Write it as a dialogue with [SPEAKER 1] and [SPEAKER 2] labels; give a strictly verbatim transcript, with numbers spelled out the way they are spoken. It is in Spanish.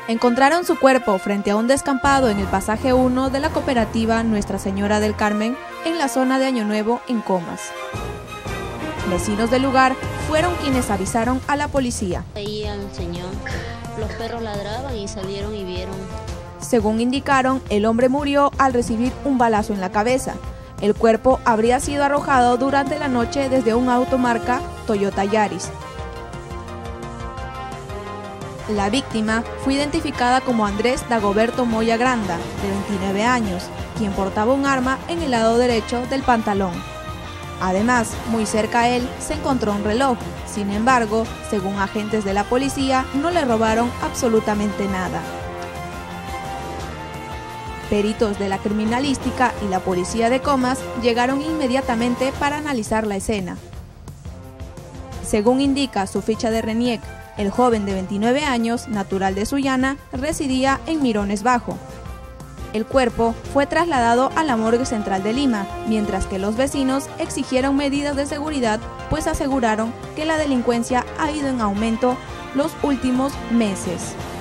[SPEAKER 1] Encontraron su cuerpo frente a un descampado en el pasaje uno de la cooperativa Nuestra Señora del Carmen, en la zona de Año Nuevo, en Comas. Vecinos del lugar fueron quienes avisaron a la policía.
[SPEAKER 2] Ahí al señor, los perros ladraban y salieron y vieron.
[SPEAKER 1] Según indicaron, el hombre murió al recibir un balazo en la cabeza. El cuerpo habría sido arrojado durante la noche desde un auto marca Toyota Yaris. La víctima fue identificada como Andrés Dagoberto Moya Granda, de veintinueve años, quien portaba un arma en el lado derecho del pantalón. Además, muy cerca a él se encontró un reloj. Sin embargo, según agentes de la policía, no le robaron absolutamente nada. Peritos de la criminalística y la policía de Comas llegaron inmediatamente para analizar la escena. Según indica su ficha de RENIEC, el joven de veintinueve años, natural de Sullana, residía en Mirones Bajo. El cuerpo fue trasladado a la morgue central de Lima, mientras que los vecinos exigieron medidas de seguridad, pues aseguraron que la delincuencia ha ido en aumento los últimos meses.